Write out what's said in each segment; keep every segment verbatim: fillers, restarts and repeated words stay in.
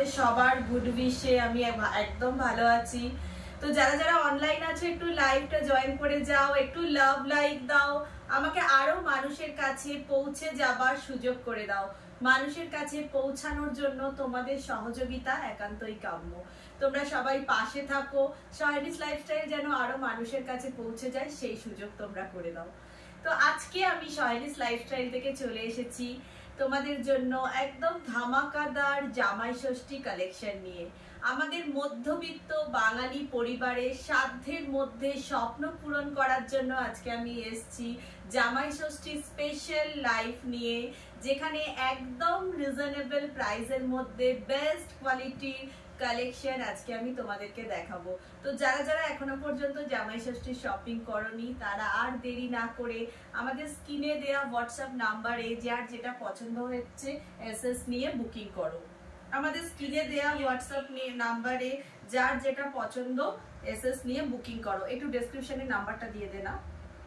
সবার গুড উইশে আমি একদম ভালো আছি। তো যারা যারা অনলাইন আছে একটু লাইভটা জয়েন করে যাও, একটু লাভ লাইক দাও, আমাকে আরো মানুষের কাছে পৌঁছে যাবার সুযোগ করে দাও। মানুষের কাছে পৌঁছানোর জন্য তোমাদের সহযোগিতা একান্তই কাম্য। তোমরা সবাই পাশে থাকো, শাহিনিস লাইফস্টাইল যেন আরো মানুষের কাছে পৌঁছে যায় সেই সুযোগ তোমরা করে দাও। তো আজকে আমি শাহিনিস লাইফস্টাইল থেকে চলে এসেছি তোমাদের জন্য একদম ধামাকাদার জামাই ষষ্ঠী কালেকশন নিয়ে। আমাদের মধ্যবিত্ত বাঙালি পরিবারের সাধ্যের মধ্যে স্বপ্ন পূরণ করার জন্য আজকে আমি এসেছি জামাই ষষ্ঠী স্পেশাল লাইফ নিয়ে, যেখানে একদম রিজনেবল প্রাইসের মধ্যে বেস্ট কোয়ালিটির কালেকশন আজকে আমি তোমাদেরকে দেখাবো। তো যারা যারা এখনো পর্যন্ত জামাই ষষ্ঠী শপিং করনি তারা আর দেরি না করে আমাদের স্ক্রিনে দেওয়া হোয়াটসঅ্যাপ নাম্বারে যার যেটা পছন্দ হচ্ছে এসএস নিয়ে বুকিং করো। আমাদের স্ক্রিনে দেওয়া হোয়াটসঅ্যাপ নাম্বারে যার যেটা পছন্দ এসএস নিয়ে বুকিং করো। একটু ডেসক্রিপশনে নাম্বারটা দিয়ে দে না।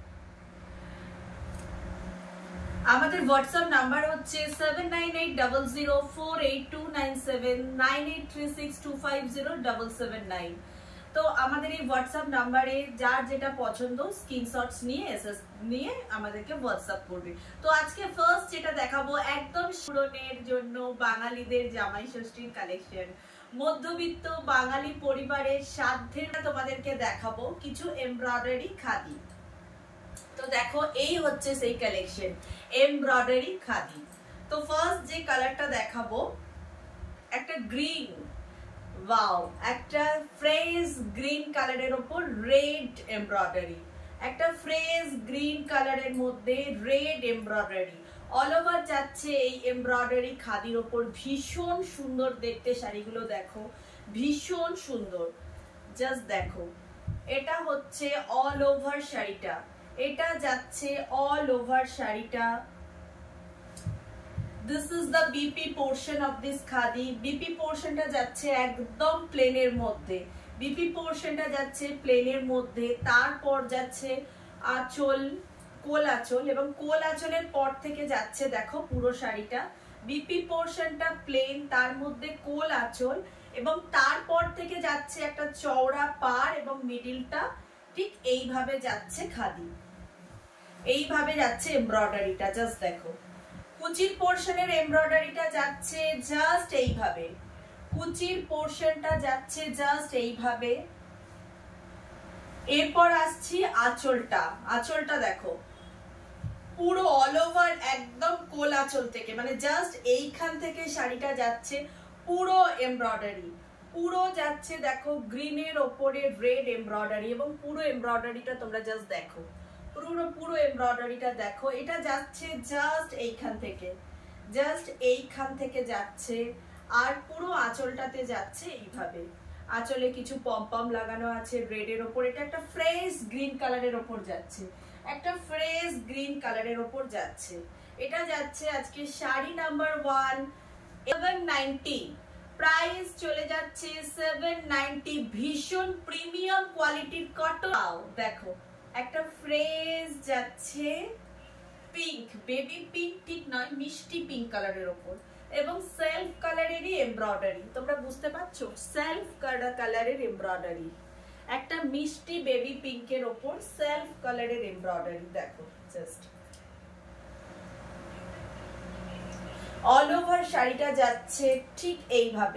আমাদের হোয়াটসঅ্যাপ নাম্বার হচ্ছে seven nine eight double zero four eight two nine seven nine eight three six two five zero double seven nine. তো আমাদের এই হোয়াটসঅ্যাপ নাম্বারে যার যেটা পছন্দ স্ক্রিনশটস নিয়ে এসএস নিয়ে আমাদেরকে হোয়াটসঅ্যাপ করবে। তো আজকে ফার্স্ট যেটা দেখাবো একদম পূরণের জন্য বাঙালিদের জামাই ষষ্ঠীর কালেকশন। মধ্যবিত্ত বাঙালি পরিবারের সাধ্যের তোমাদেরকে দেখাবো কিছু এমব্রয়ডারি খাদি। তো দেখো এই হচ্ছে সেই কালেকশন এমব্রয়ডারি খাদি। তো ফার্স্ট যে কালারটা দেখাবো একটা গ্রিন, ওয়াও, একটা ফ্রেশ গ্রিন কালারের উপর রেড এমব্রয়ডারি, একটা ফ্রেশ গ্রিন কালারের মধ্যে রেড এমব্রয়ডারি অল ওভার যাচ্ছে এই এমব্রয়ডারি খাদির উপর। ভীষণ সুন্দর দেখতে শাড়িগুলো, দেখো ভীষণ সুন্দর, জাস্ট দেখো। এটা হচ্ছে অল ওভার শাড়িটা, এটা যাচ্ছে অল ওভার শাড়িটা। This is the BP portion of this khadi. BP পোর্শনটা যাচ্ছে একদম প্লেনের মধ্যে, বিপি পোর্শনটা যাচ্ছে প্লেনের মধ্যে। তারপর যাচ্ছে আঁচল, কোল আঁচল, এবং কোল আঁচলের পর থেকে যাচ্ছে দেখো পুরো শাড়িটা বিপি পোর্শনটা প্লেন, তার মধ্যে কোল আঁচল, এবং তারপর থেকে যাচ্ছে একটা চওড়া পাড় এবং মিডিলটা ঠিক এইভাবে যাচ্ছে খাদি, এইভাবে যাচ্ছে এমব্রয়ডারিটা। জাস্ট দেখো কুচির পোর্শনের এমব্রয়ডারিটা যাচ্ছে জাস্ট এইভাবে, কুচির পোর্শনটা যাচ্ছে জাস্ট এইভাবে। এরপর আসছি আঁচলটা, আঁচলটা দেখো পুরো অল ওভার একদম কোল আঁচল থেকে, মানে জাস্ট এইখান থেকে শাড়িটা যাচ্ছে পুরো এমব্রয়ডারি, পুরো যাচ্ছে দেখো গ্রিনের ওপরে রেড এমব্রয়ডারি, এবং পুরো এমব্রয়ডারিটা তোমরা জাস্ট দেখো, পুরো পুরো এমব্রয়ডারিটা দেখো। এটা যাচ্ছে জাস্ট এইখান থেকে, জাস্ট এইখান থেকে যাচ্ছে, আর পুরো আঁচলটাতে যাচ্ছে এইভাবে। আঁচলে কিছু পমপম লাগানো আছে রেডের ওপর। এটা একটা ফ্রেশ গ্রিন কালারের ওপর যাচ্ছে, একটা ফ্রেশ গ্রিন কালারের ওপর যাচ্ছে। এটা যাচ্ছে আজকে শাড়ি number one, seven ninety, price চলে যাচ্ছে সেভেন নাইনটি। ভীষণ প্রিমিয়াম কোয়ালিটির কটন, দেখো একটা ফ্রেশ যাচ্ছে পিঙ্ক, বেবি পিঙ্ক ঠিক নয়, মিষ্টি পিঙ্ক কালারের ওপর, এবং সেলফ কালারেরই এমব্রয়ডারি। তোমরা বুঝতে পারছো, সেলফ কালারের এমব্রয়ডারি, একটা মিষ্টি বেবি পিঙ্কের ওপর সেলফ কালারের এমব্রয়ডারি। দেখো জাস্ট অল ওভার শাড়িটা যাচ্ছে ঠিক এইভাবে।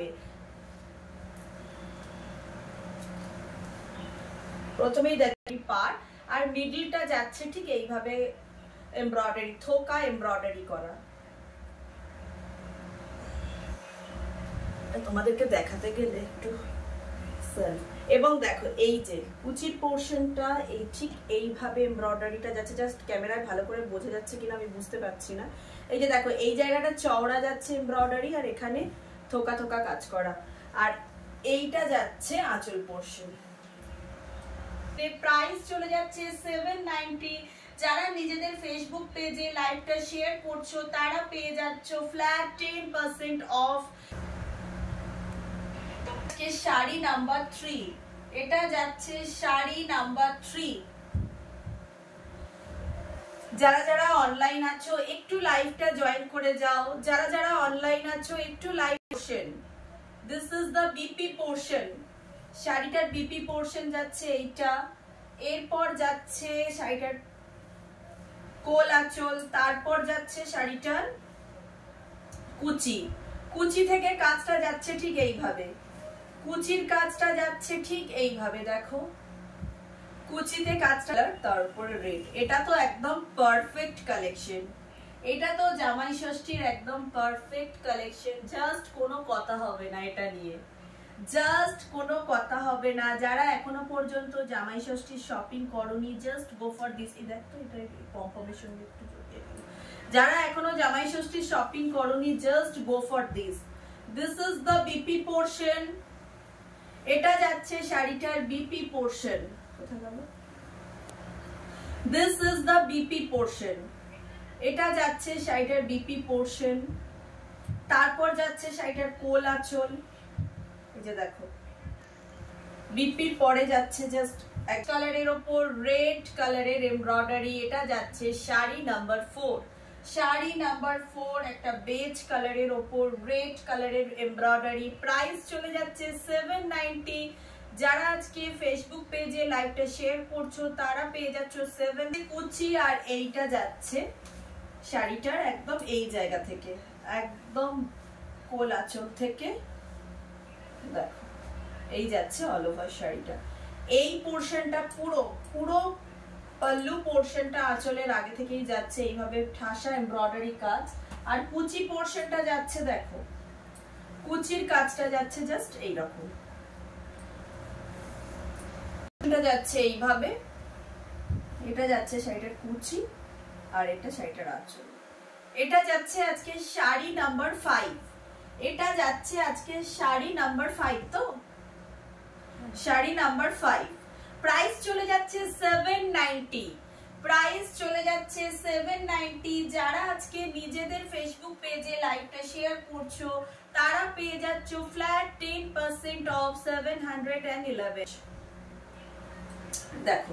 প্রথমেই দেখি পার, আর মিডলটা যাচ্ছে ঠিক এইভাবে এমব্রয়ডারি, থোকা এমব্রয়ডারি করা। তোমাদেরকে দেখাতে গেলে একটু সেলফ, এবং দেখো এই যে কুচির পোর্শনটা এই ঠিক এইভাবে এমব্রয়ডারিটা যাচ্ছে। জাস্ট ক্যামেরায় ভালো করে বোঝা যাচ্ছে কিনা আমি বুঝতে পারছি না। এই যে দেখো এই জায়গাটা চওড়া যাচ্ছে এমব্রয়ডারি, আর এখানে থোকা থোকা কাজ করা, আর এইটা যাচ্ছে আঁচল পোর্শন। প্রাইস চলে যাচ্ছে সেভেন নাইনটি। যারা নিজেদের ফেসবুক পেজে লাইভটা শেয়ার করছো তারা পেয়ে যাচ্ছ ফ্ল্যাট টেন পার্সেন্ট অফ। শাড়ি নাম্বার থ্রি, এটা যাচ্ছে শাড়ি নাম্বার থ্রি। যারা যারা অনলাইন আছো একটু লাইভটা জয়েন করে যাও, যারা যারা অনলাইন আছো একটু live question this is the BP portion, শাড়িটার বিপি পোর্শন যাচ্ছে এইটা, এরপর যাচ্ছে শাড়িটার কোল আঁচল, তারপর যাচ্ছে শাড়িটার কুচি, কুচি থেকে কাজটা যাচ্ছে ঠিক এইভাবে, কুচির কাজটা যাচ্ছে ঠিক এইভাবে, দেখো কুচিতে কাজটা, তার উপরে রেড। এটা তো একদম পারফেক্ট কালেকশন, এটা তো জামাই ষষ্ঠীর একদম পারফেক্ট কালেকশন, জাস্ট কোনো কথা হবে না এটা নিয়ে, জাস্ট কোনো কথা হবে না। যারা এখনো পর্যন্ত জামাই ষষ্ঠীর শপিং করনি, জাস্ট গো ফর দিস। দেখ তো এটা কনফার্মেশন একটু জড়িয়ে দিই। যারা এখনো জামাই ষষ্ঠীর শপিং করনি, just go for this. This is the BP portion, এটা যাচ্ছে শাড়িটার বিপি পোর্শন। কোথায় গেল? This is the BP portion, এটা যাচ্ছে শাড়িটার বিপি পোর্শন, তারপর যাচ্ছে শাড়িটার কোল আঁচল, এই যে দেখো বিপির পরে যাচ্ছে জাস্ট এক কালারের ওপর রেড কালারের এমব্রয়ডারি, এটা যাচ্ছে শাড়ি নাম্বার ফোর, শাড়ি নাম্বার ফোর একটা বেজ কালারের ওপর রেড কালারের এমব্রয়ডারি। প্রাইস চলে যাচ্ছে সেভেন নাইনটি। যারা আজকে ফেসবুক পেজে লাইভটা শেয়ার করছো তারা পেয়ে যাচ্ছ সেভেন। কুচি আর এইটা যাচ্ছে শাড়িটার একদম এই জায়গা থেকে, একদম কোল আঁচল থেকে দেখো এই যাচ্ছে অল ওভার শাড়িটা। এই পোর্শনটা পুরো পুরো পাল্লু পোর্শনটা আঁচলের আগে থেকেই যাচ্ছে এইভাবে ঠাসা এমব্রয়ডারি কাজ, আর কুচি পোর্শনটা যাচ্ছে দেখো, কুচির কাজটা যাচ্ছে জাস্ট এইরকম, এটা যাচ্ছে এইভাবে, এটা যাচ্ছে শাড়িটার কুচি আর এটা শাড়িটার আঁচল। এটা যাচ্ছে আজকে শাড়ি নাম্বার ফাইভ, এটা যাচ্ছে আজকে শাড়ি নাম্বার ফাইভ, তো শাড়ি নাম্বার ফাইভ। প্রাইস চলে যাচ্ছে সেভেন নাইনটি, প্রাইস চলে যাচ্ছে সেভেন নাইনটি। যারা আজকে নিজেদের ফেসবুক পেজে লাইভটা শেয়ার করছো তারা পেয়ে যাচ্ছ flat ten percent off seven hundred eleven. দেখো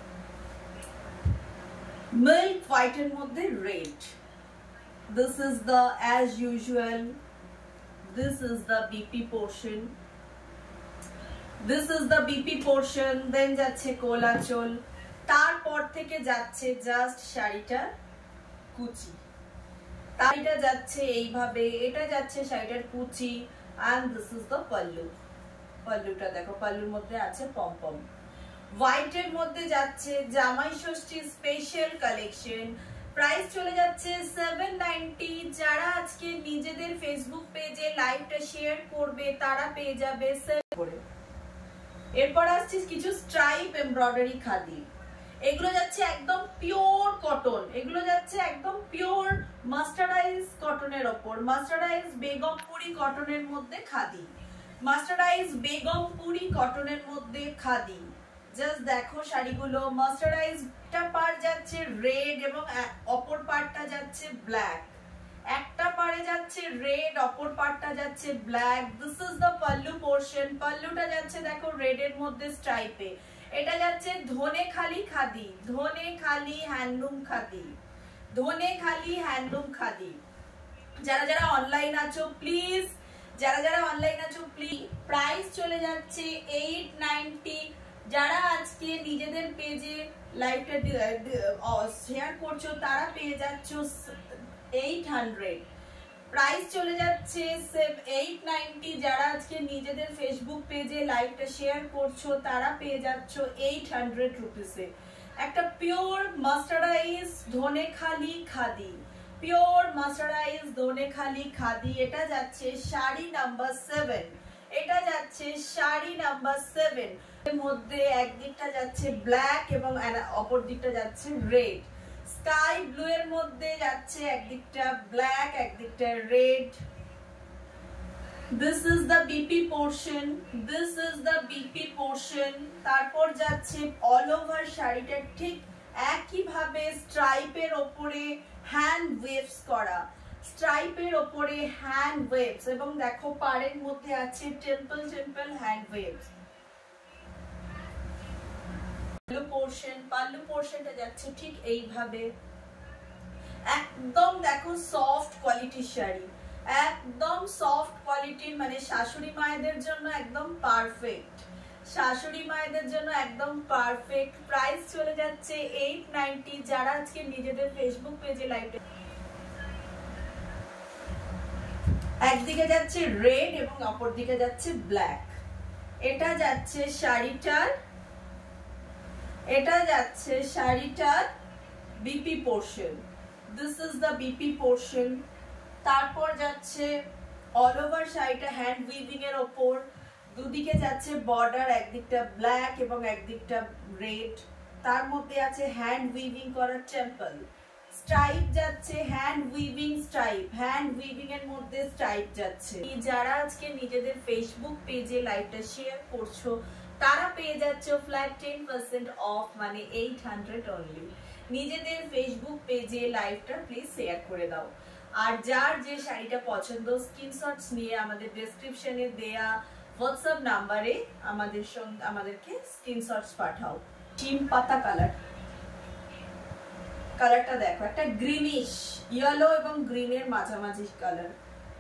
মিল্ক হোয়াইটের মধ্যে red, this is the as usual, this is the BP portion, this is the BP portion, then যাচ্ছে কোল আঁচল, তারপর থেকে যাচ্ছে জাস্ট শাড়িটার কুচি, শাড়িটা যাচ্ছে এইভাবে, এটা যাচ্ছে শাড়িটার কুচি, and this is the pallu, পাল্লুটা দেখো পাল্লুর মধ্যে আছে পমপম। হোয়াইটের মধ্যে যাচ্ছে জামাই ষষ্ঠী স্পেশাল কালেকশন, প্রাইস চলে যাচ্ছে সেভেন নাইনটি। যারা আজকে নিজেদের ফেসবুক পেজে লাইভটা শেয়ার করবে তারা পেয়ে যাবে সেভ করে। এরপর আসছে কিছু স্ট্রাইপ এমব্রয়ডারি খাদি, এগুলো যাচ্ছে একদম পিওর কটন, এগুলো যাচ্ছে একদম পিওর মাস্টার্ডাইজ কটনের ওপর, মাস্টার্ডাইজ বেগমপুরি কটনের মধ্যে খাদি, মাস্টার্ডাইজ বেগমপুরি কটনের মধ্যে খাদি। জাস্ট দেখো শাড়িগুলো, মাস্টার্ডাইজটা পার যাচ্ছে রেড এবং অপর পার্টটা যাচ্ছে ব্ল্যাক, একটা পারে যাচ্ছে রেড অপর পার্টটা যাচ্ছে black. This is the pallu portion, পাল্লুটা যাচ্ছে দেখো রেড এর মধ্যে স্ট্রাইপে, এটা যাচ্ছে ধনে খালি খাদি, ধনে খালি হ্যান্ডলুম খাদি, ধনে খালি হ্যান্ডলুম খাদি। যারা যারা অনলাইন আছো প্লিজ, যারা যারা অনলাইন আছো প্লিজ, প্রাইস চলে যাচ্ছে এইট নাইনটি। যারা আজকে নিজেদের পেজে লাইভটা শেয়ার করছো তারা পেয়ে যাচ্ছ এইট হান্ড্রেড, প্রাইস চলে যাচ্ছে এইট নাইনটি। যারা আজকে নিজেদের ফেসবুক পেজে লাইভটা শেয়ার করছো তারা পেয়ে যাচ্ছ এইট হান্ড্রেড রুপিসে একটা পিওর মাস্টার্ডাইজ ধনে খালি খাদি, পিওর মাস্টার্ডাইজ ধনে খালি খাদি। এটা যাচ্ছে শাড়ি নাম্বার সেভেন, এটা যাচ্ছে শাড়ি নাম্বার সেভেন। এর মধ্যে একদিকটা যাচ্ছে ব্ল্যাক এবং অপর দিকটা যাচ্ছে রেড, স্কাই ব্লু এর মধ্যে যাচ্ছে একদিকটা ব্ল্যাক একদিকটা red. This is the BP portion, this is the BP portion. তারপর যাচ্ছে অল ওভার শাড়িটা ঠিক একই ভাবে স্ট্রাইপের ওপরে হ্যান্ড ওয়েভস করা, স্ট্রাইপের ওপরে হ্যান্ড ওয়েভস, এবং দেখো পাড়ের মধ্যে আছে temple temple hand weaves. Pallu portion, pallu পোর্শনটা যাচ্ছে ঠিক এইভাবে, একদম দেখো সফট কোয়ালিটির শাড়ি, একদম সফট কোয়ালিটির, মানে শাশুড়ি মায়েদের জন্য একদম পারফেক্ট, শাশুড়ি মায়েদের জন্য একদম পারফেক্ট। প্রাইস চলে যাচ্ছে এইট নাইনটি। যারা আজকে নিজেদের ফেসবুক পেজে লাইভ, একদিকে যাচ্ছে রেড এবং অপর দিকে যাচ্ছে ব্ল্যাক। এটা যাচ্ছে শাড়িটার, এটা যাচ্ছে শাড়িটার BP portion, this is the BP portion. তারপর যাচ্ছে অল ওভার শাড়িটা হ্যান্ড উইভিং এর ওপর, দুদিকে যাচ্ছে বর্ডার, একদিকটা ব্ল্যাক এবং একদিকটা রেড, তার মধ্যে আছে হ্যান্ড উইভিং করা টেম্পল, স্ট্রাইপ যাচ্ছে hand weaving stripe, hand weaving এর মধ্যে স্ট্রাইপ যাচ্ছে। যারা আজকে নিজেদের ফেসবুক পেজে লাইভটা শেয়ার করছো তারা পেয়ে যাচ্ছে ফ্ল্যাট টেন পার্সেন্ট অফ, মানে এইট হান্ড্রেড অনলি। নিজেদের ফেসবুক পেজে লাইভটা প্লিজ শেয়ার করে দাও। আর যার যে শাড়িটা পছন্দ স্ক্রিনশটস নিয়ে আমাদের ডেসক্রিপশনে দেয়া হোয়াটসঅ্যাপ নাম্বারে আমাদের সঙ্গে আমাদেরকে স্ক্রিনশটস পাঠাও। চিম পাতা কালার, কালারটা দেখো, একটা গ্রিনিশ ইয়েলো এবং গ্রিনের মাঝামাঝি কালার।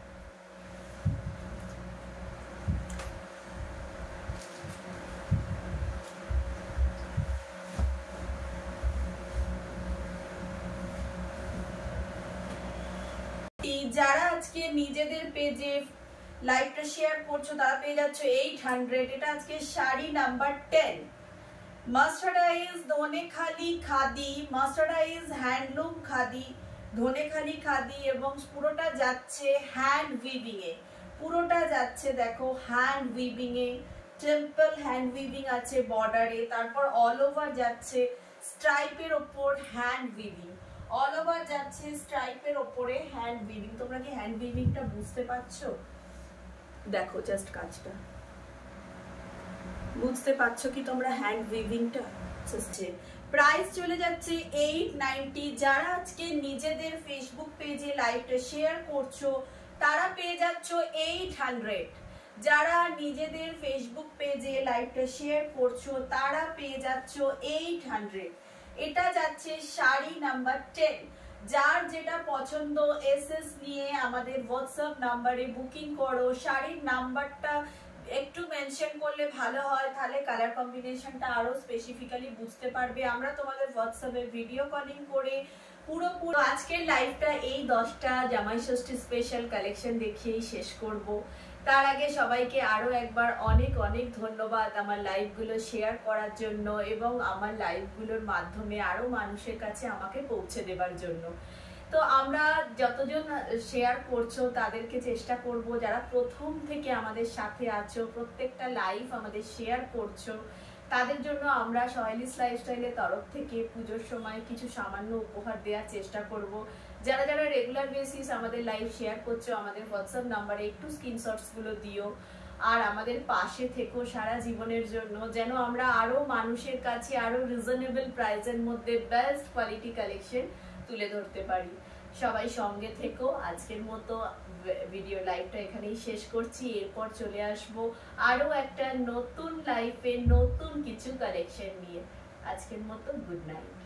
যারা আজকে নিজেদের পেজে লাইভটা শেয়ার করছো তারা পেয়ে যাচ্ছে এইট হান্ড্রেড। এটা আজকে শাড়ি নাম্বার টেন, মাস্টার্ডাইজ ধনেখালি খাদি, মাস্টার্ডাইজ হ্যান্ডলুম খাদি, ধনেখালি খাদি, এবং পুরোটা যাচ্ছে হ্যান্ড উইভিং এ, পুরোটা যাচ্ছে দেখো হ্যান্ড উইভিং এ, টেম্পল হ্যান্ড উইভিং আছে বর্ডারে, তারপর অল ওভার যাচ্ছে স্ট্রাইপের ওপর হ্যান্ড উইভিং, অল ওভার যাচ্ছে স্ট্রাইপের ওপরে হ্যান্ড উইভিং। তোমরা কি হ্যান্ড উইভিংটা বুঝতে পারছো? দেখো জাস্ট কাজটা বুঝতে পারছো কি তোমরা হ্যান্ড উইভিংটা? প্রাইস চলে যাচ্ছে এইট নাইনটি। যারা আজকে নিজেদের ফেসবুক পেজে লাইভটা শেয়ার করছো তারা পেয়ে যাচ্ছ এইট হান্ড্রেড। যারা নিজেদের ফেসবুক পেজে লাইভটা শেয়ার করছো তারা পেয়ে যাচ্ছ এইট হান্ড্রেড। এটা যাচ্ছে শাড়ি নাম্বার টেন। যার যেটা পছন্দ এস এস নিয়ে আমাদের হোয়াটসঅ্যাপ নাম্বারে বুকিং করো। শাড়ির নাম্বারটা একটু মেনশন করলে ভালো হয়, তাহলে কালার কম্বিনেশনটা আরো স্পেসিফিক্যালি বুঝতে পারবে। আমরা তোমাদের হোয়াটসঅ্যাপে ভিডিও কলিং করে পুরো পুরো আজকের লাইভটা এই দশটা জামাই ষষ্ঠী স্পেশাল কালেকশন দেখিয়েই শেষ করব। তার আগে সবাইকে আরো একবার অনেক অনেক ধন্যবাদ আমার লাইভগুলো শেয়ার করার জন্য এবং আমার লাইভগুলোর মাধ্যমে আরো মানুষের কাছে আমাকে পৌঁছে দেবার জন্য। তো আমরা যতজন শেয়ার করছো তাদেরকে চেষ্টা করব, যারা প্রথম থেকে আমাদের সাথে আছো প্রত্যেকটা লাইভ আমাদের শেয়ার করছো তাদের জন্য আমরা সহেলিস লাইফস্টাইলের তরফ থেকে পুজোর সময় কিছু সামান্য উপহার দেওয়ার চেষ্টা করব। যারা যারা রেগুলার বেসিস আমাদের লাইভ শেয়ার করছো আমাদের হোয়াটসঅ্যাপ নাম্বারে একটু স্ক্রিনশটসগুলো দিও, আর আমাদের পাশে থেকো সারা জীবনের জন্য, যেন আমরা আরো মানুষের কাছে আরো রিজনেবল প্রাইসের মধ্যে বেস্ট কোয়ালিটি কালেকশন তুলে ধরতে পারি। সবাই সঙ্গে থেকো। আজকের মতো ভিডিও লাইভটা এখানেই শেষ করছি। এরপর চলে আসবো আরো একটা নতুন লাইফে নতুন কিছু কালেকশন নিয়ে। আজকের মতো গুড নাইট।